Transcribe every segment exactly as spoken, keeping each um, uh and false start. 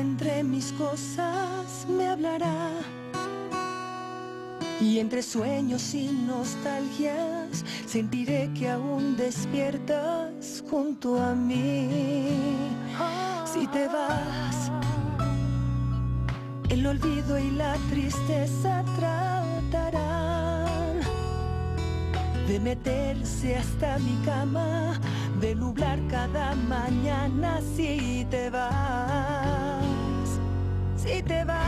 entre mis cosas me hablará. Y entre sueños y nostalgias sentiré que aún despiertas junto a mí. Si te vas, el olvido y la tristeza tratarán de meterse hasta mi cama, de nublar cada mañana. Si te vas, si te vas,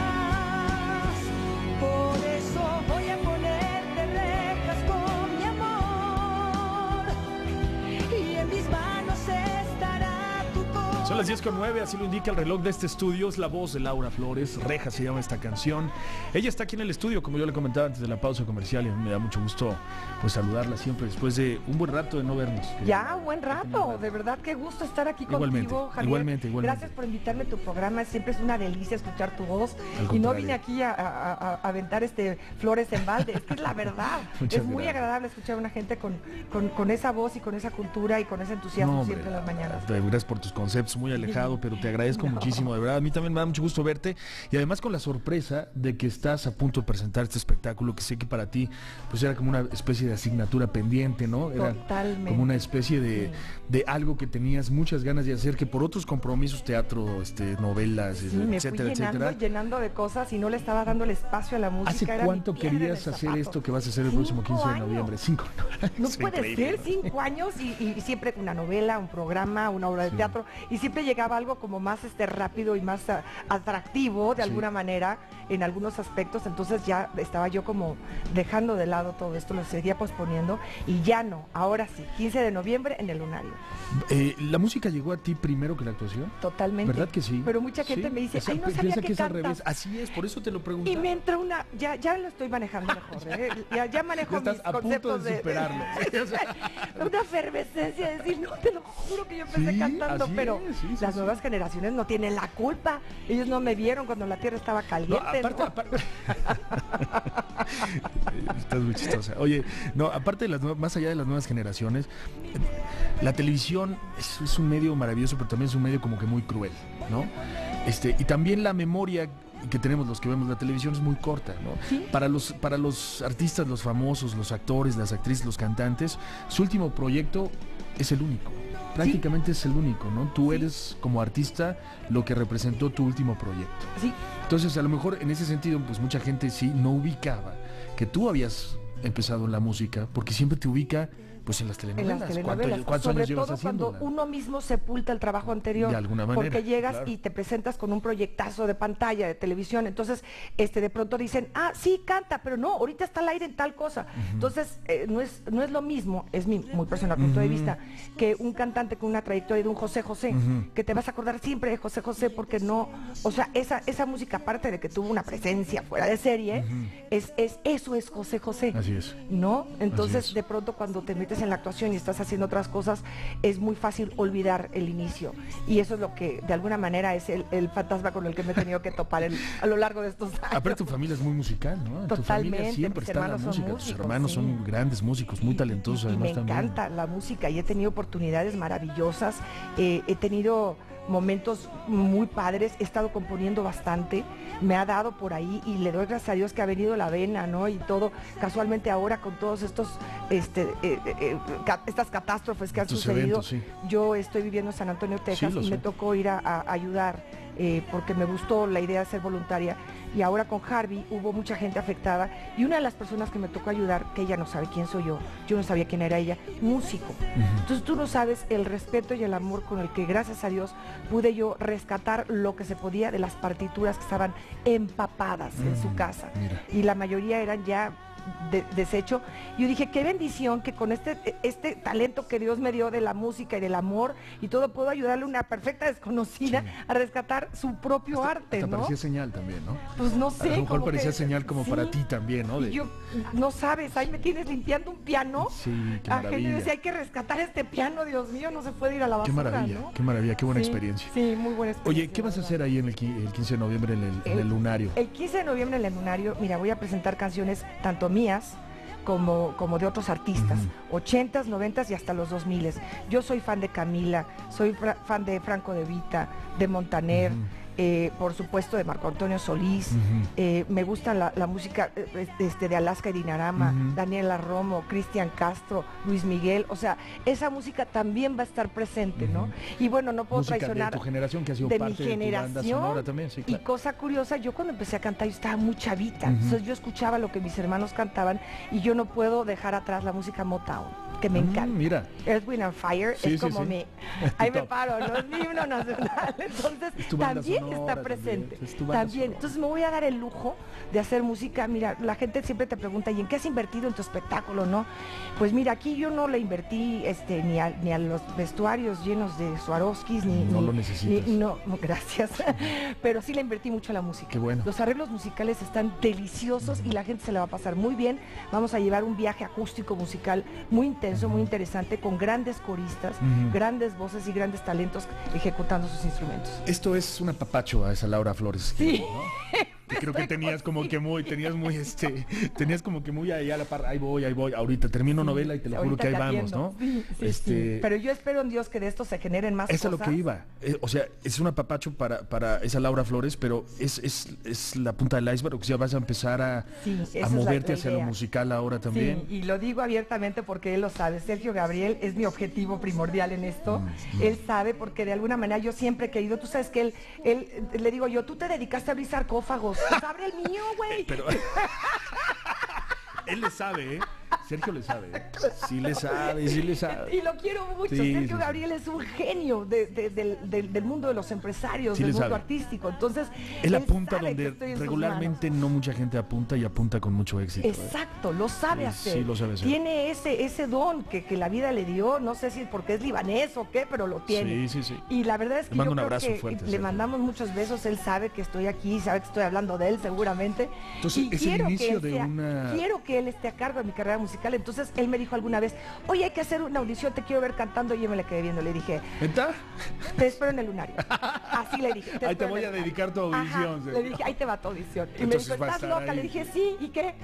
por eso voy a ponerte rejas con mi amor, y en mis manos estará tu corazón. Son las diez con nueve, así lo indica el reloj de este estudio. Es la voz de Laura Flores, Reja se llama esta canción. Ella está aquí en el estudio, como yo le comentaba antes de la pausa comercial, y me da mucho gusto pues saludarla siempre después de un buen rato de no vernos. Ya, un buen rato, de verdad, qué gusto estar aquí igualmente, contigo, Javier. Igualmente, igualmente. Gracias por invitarme a tu programa, siempre es una delicia escuchar tu voz. Y no vine aquí a, a, a aventar este flores en balde, es que es la verdad. Muchas es muy gracias. agradable escuchar a una gente con, con, con esa voz y con esa cultura y con ese entusiasmo, no, siempre en las mañanas. Gracias por tus conceptos, muy alejado, pero te agradezco no. muchísimo, de verdad. A mí también me da mucho gusto verte, y además con la sorpresa de que estás a punto de presentar este espectáculo, que sé que para ti pues era como una especie de asignatura pendiente, ¿no? Era Totalmente. Como una especie de, sí. de algo que tenías muchas ganas de hacer, que por otros compromisos, teatro, este, novelas, sí, etcétera, me fui llenando, etcétera. llenando de cosas y no le estaba dando el espacio a la música. ¿Hace era cuánto querías hacer esto que vas a hacer el próximo quince de noviembre? Cinco. No puede ser, cinco años y, y siempre una novela, un programa, una obra de sí. teatro, y siempre llegaba algo como más este rápido y más a, atractivo de sí. alguna manera en algunos aspectos. Entonces ya estaba yo como dejando de lado todo esto, lo seguía posponiendo y ya no, ahora sí, quince de noviembre en el Lunario. Eh, ¿La música llegó a ti primero que la actuación? Totalmente. ¿Verdad que sí? Pero mucha gente ¿Sí? me dice, o sea, ay, no sabía que, que es cantas. al revés. Así es, por eso te lo pregunto. Y me entra una, ya, ya lo estoy manejando mejor, ¿eh? ya, ya manejo ya estás mis a conceptos punto de superarlo. De, de, de, una efervescencia de decir, no, te lo juro que yo empecé sí, cantando, pero es, sí, sí, las sí. nuevas generaciones no tienen la culpa. Ellos no me vieron cuando la tierra estaba caliente. No, aparte, ¿no? aparte... Estás muy chistosa. Oye, no, aparte de las nuevas, más allá de las nuevas generaciones, la televisión es, es un medio maravilloso, pero también es un medio como que muy cruel, ¿no? Este, y también la memoria que tenemos los que vemos la televisión es muy corta, ¿no? ¿Sí? Para los, para los artistas, los famosos, los actores, las actrices, los cantantes, su último proyecto es el único. Prácticamente ¿Sí? es el único, ¿no? Tú sí. eres como artista lo que representó tu último proyecto. Sí. Entonces, a lo mejor en ese sentido, pues mucha gente sí no ubicaba que tú habías empezado en la música, porque siempre te ubica pues en las telenovelas. En las telenovelas. ¿Cuántos Sobre años llevas todo haciéndola? Cuando uno mismo sepulta el trabajo anterior. De alguna manera. Porque llegas claro. y te presentas con un proyectazo de pantalla, de televisión. Entonces, este, de pronto dicen, ah, sí, canta, pero no, ahorita está al aire en tal cosa. Uh-huh. Entonces, eh, no es no es lo mismo, es mi muy personal punto uh-huh. de vista, que un cantante con una trayectoria de un José José, uh-huh. que te vas a acordar siempre de José José, porque no, o sea, esa, esa música, aparte de que tuvo una presencia fuera de serie, uh-huh. es, es, eso es José José. Así es. ¿No? Entonces, es. de pronto cuando te metes en la actuación y estás haciendo otras cosas, es muy fácil olvidar el inicio, y eso es lo que de alguna manera es el, el fantasma con el que me he tenido que topar en, a lo largo de estos años. Aparte tu familia es muy musical, ¿no? Totalmente, tu familia siempre mis está en la hermanos música, son tus músicos, hermanos sí. son grandes músicos, muy talentosos y, y además me también. encanta la música y he tenido oportunidades maravillosas, eh, he tenido momentos muy padres, he estado componiendo bastante, me ha dado por ahí y le doy gracias a Dios que ha venido la vena, ¿no? Y todo, casualmente ahora con todos estos, este, eh, eh, ca estas catástrofes que han Estos sucedido, eventos, sí. yo estoy viviendo en San Antonio, Texas, Sí, y sé. me tocó ir a, a ayudar, eh, porque me gustó la idea de ser voluntaria, y ahora con Harvey hubo mucha gente afectada, y una de las personas que me tocó ayudar, que ella no sabe quién soy yo, yo no sabía quién era ella, músico. Uh-huh. Entonces tú no sabes el respeto y el amor con el que, gracias a Dios, pude yo rescatar lo que se podía de las partituras que estaban empapadas uh-huh. en su casa. Mira. Y la mayoría eran ya de, deshecho. Yo dije, qué bendición que con este, este talento que Dios me dio de la música y del amor y todo, puedo ayudarle a una perfecta desconocida sí. a rescatar su propio hasta, arte, hasta ¿no? parecía señal también, ¿no? Pues no sé. A lo mejor parecía que, señal como sí. para ti también, ¿no? De... Yo, no sabes, ahí me tienes limpiando un piano. Sí, qué a maravilla. gente decía, hay que rescatar este piano, Dios mío, no se puede ir a la basura, Qué maravilla, ¿no? qué maravilla, qué buena sí, experiencia. Sí, muy buena experiencia. Oye, ¿qué vas a hacer ahí en el, el quince de noviembre en el, en el Lunario? El quince de noviembre en el Lunario, mira, voy a presentar canciones tanto mías como, como de otros artistas, uh-huh. ochentas, noventas y hasta los dos miles. Yo soy fan de Camila, soy fan de Franco De Vita, de Montaner, uh-huh. eh, por supuesto de Marco Antonio Solís, Ujú. eh, me gusta la, la música eh, este, de Alaska y Dinarama, Ujú. Daniela Romo, Cristian Castro, Luis Miguel, o sea, esa música también va a estar presente, ¿no? Ujú. Y bueno, no puedo Música de traicionar tu generación que ha sido de mi parte de tu banda generación. sonora también, sí, Y claro. cosa curiosa, yo cuando empecé a cantar yo estaba muy chavita, Ujú. entonces yo escuchaba lo que mis hermanos cantaban y yo no puedo dejar atrás la música Motown, que me Mm, encanta. mira. Earth, Wind and Fire Sí, es sí, como sí. mi... Es tu Ahí me top. paro, ¿no? Es mi himno nacional. Entonces, Es tu banda también sonora está también, presente. es tu banda También. sonora. Entonces me voy a dar el lujo de hacer música. Mira, la gente siempre te pregunta, ¿y en qué has invertido en tu espectáculo, no? Pues mira, aquí yo no le invertí este, ni, a, ni a los vestuarios llenos de Swarovskis, ni... No ni- lo necesitas. ni- no, no, gracias. Pero sí le invertí mucho a la música. Qué bueno. Los arreglos musicales están deliciosos y la gente se la va a pasar muy bien. Vamos a llevar un viaje acústico musical muy intenso, muy interesante, con grandes coristas, Ujú. grandes voces y grandes talentos ejecutando sus instrumentos. Esto es un apapacho a esa Laura Flores. que- Sí. ¿no? Que creo que tenías como que muy, tenías muy, este, tenías como que muy ahí a la par, ahí voy, ahí voy, ahorita termino novela y te lo juro Ahorita que ahí te vamos, atiendo. ¿no? Sí, sí, este, sí. Pero yo espero en Dios que de esto se generen más Eso es lo cosas. que iba. Eh, o sea, es un apapacho para, para esa Laura Flores, pero es, es, es la punta del iceberg. O sea, vas a empezar a, Sí, esa a es la- moverte la hacia lo idea. musical ahora también. Sí, y lo digo abiertamente porque él lo sabe. Sergio Gabriel es mi objetivo primordial en esto. Él sabe porque de alguna manera yo siempre he querido, tú sabes que él, él eh, le digo yo, tú te dedicaste a abrir sarcófagos, pues abre el mío, güey. Pero él le sabe, ¿eh? Sergio le sabe. ¿eh? Sí le sabe, sí le sabe. Y lo quiero mucho. Sí, Sergio sí, sí. Gabriel es un genio de- de- del, del- del mundo de los empresarios, Sí del le mundo sabe. artístico. Entonces, Es la él punta sabe que donde estoy en sus regularmente no mucha gente apunta y apunta con mucho éxito. ¿eh? Exacto, lo sabe Sí, hacer. sí lo sabe hacer. Tiene ese, ese don que, que la vida le dio, no sé si es porque es libanés o qué, pero lo tiene. Sí, sí, sí. Y la verdad es que Le mando yo un creo abrazo que fuerte, le Sergio. mandamos muchos besos, él sabe que estoy aquí, sabe que estoy hablando de él seguramente. Entonces, y es el quiero que inicio él de sea- una- quiero que él esté a cargo de mi carrera musical. Entonces él me dijo alguna vez, oye, hay que hacer una audición, te quiero ver cantando, y yo me le quedé viendo, le dije, ¿Está? te espero en el lunario. Así le dije. Ahí te espero en voy el a lunario. dedicar tu Ajá, audición, le Sergio. dije, ahí te va tu audición. Y Entonces me dijo, va a ¿estás estar loca? ahí. Le dije, sí, ¿y qué?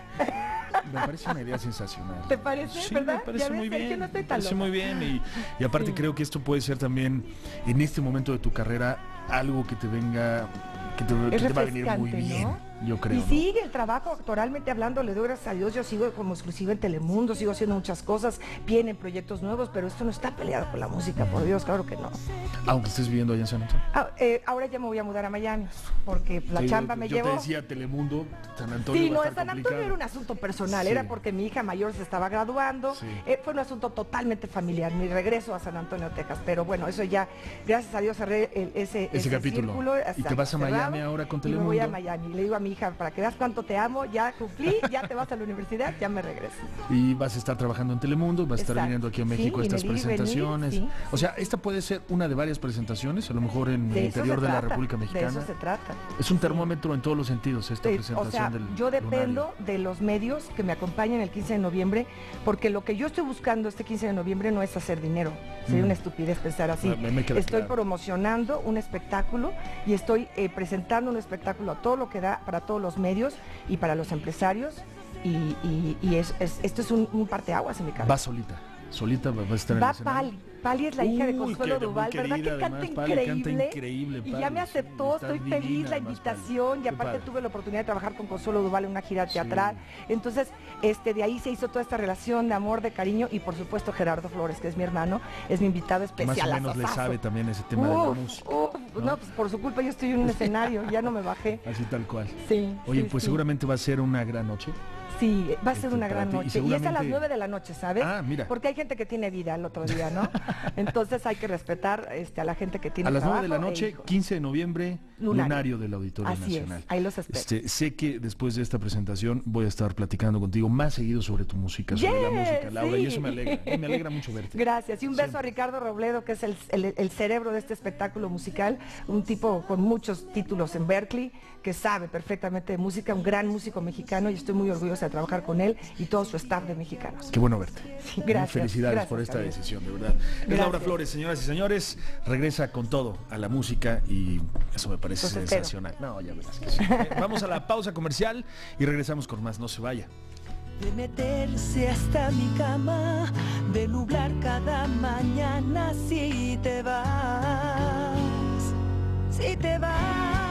Me parece una idea sensacional. ¿Te parece, Sí, verdad? me parece Ya ves, muy Sergio, bien. no estoy me tan parece loca. muy bien. Y, y aparte Sí. creo que esto puede ser también, en este momento de tu carrera, algo que te venga, que te, que Es te va a venir muy refrescante, bien. ¿no? Yo creo. Y ¿no? sigue el trabajo actoralmente hablando, le doy gracias a Dios, yo sigo como exclusiva en Telemundo, sigo haciendo muchas cosas, vienen proyectos nuevos, pero esto no está peleado con la música, por Dios, claro que no. Aunque estés viviendo allá en San Antonio. Ah, eh, ahora ya me voy a mudar a Miami, porque la Sí, chamba yo, me yo llevó... te decía Telemundo, San Antonio. Sí, va no, a en estar San Antonio complicado. era un asunto personal, Sí. era porque mi hija mayor se estaba graduando, Sí. eh, fue un asunto totalmente familiar, mi regreso a San Antonio, Texas, pero bueno, eso ya, gracias a Dios cerré el- ese, Ese capítulo. círculo, ¿Y te está vas a cerrado, Miami ahora con y me voy a Telemundo? Miami, le digo a mi hija, para que veas cuánto te amo, ya cumplí, ya te vas a la universidad, ya me regreso. Y vas a estar trabajando en Telemundo, vas a estar Exacto. viniendo aquí a Sí, México a y estas me di venir, presentaciones. sí, O sea, esta puede ser una de varias presentaciones, a lo mejor en De el eso interior se de la trata, República De Mexicana. eso se trata. Es un termómetro en todos los sentidos esta Eh, presentación o sea, del yo dependo lunario. de los medios que me acompañen el quince de noviembre, porque lo que yo estoy buscando este quince de noviembre no es hacer dinero. Sería Mm. una estupidez pensar así. Me- me queda estoy claro. promocionando un espectáculo y estoy eh, presentando un espectáculo a todo lo que da para todos los medios y para los empresarios. Y, y- y es, es- esto es un, un parteaguas en mi carrera. Va solita, solita va va a estar en Va el escenario. Pali. Pali es la hija de Uy, Consuelo que muy Duval, ¿verdad querida, que canta además, Pali increíble? canta increíble, y Pali, ya me sí, aceptó, está estoy divina, feliz la además, invitación Pali. y Qué aparte padre. tuve la oportunidad de trabajar con Consuelo Duval en una gira Sí. teatral. Entonces, este de ahí se hizo toda esta relación de amor, de cariño y por supuesto Gerardo Flores, que es mi hermano, es mi invitado Que más especial. o menos le sabe también ese tema de la Uf, música. uf, ¿no? no, pues por su culpa yo estoy en un escenario, ya no me bajé. Así tal cual. Sí. Oye, sí, pues sí. seguramente va a ser una gran noche. Sí, va a ser Este, una para gran ti. Y noche. Y, es a seguramente- las nueve de la noche, ¿sabes? Ah, mira. Porque hay gente que tiene vida el otro día, ¿no? Entonces hay que respetar este, a la gente que tiene A las nueve de la trabajo e noche, hijos. quince de noviembre, Lunario. lunario, del Auditorio Así es, Nacional. ahí los espero. Este, sé que después de esta presentación voy a estar platicando contigo más seguido sobre tu música, sobre la Yes, música, Laura, y sí. eso me alegra. y me alegra mucho verte. Gracias. Y un beso Siempre. a Ricardo Robledo, que es el, el- el cerebro de este espectáculo musical, un tipo con muchos títulos en Berkeley, que sabe perfectamente de música, un gran músico mexicano, y estoy muy orgullosa de trabajar con él y todo su staff de mexicanos. Qué bueno verte. Sí, gracias, Felicidades gracias, por esta Javier. decisión, de verdad. Es Gracias. Laura Flores, señoras y señores, regresa con todo a la música y eso me parece Los espero. sensacional. No, ya verás que sí. Eh, Vamos a la pausa comercial y regresamos con más. No se vaya. De meterse hasta mi cama, de nublar cada mañana si te vas, si te vas.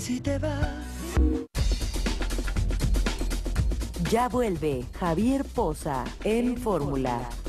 si te vas. Ya vuelve Javier Poza en Fórmula.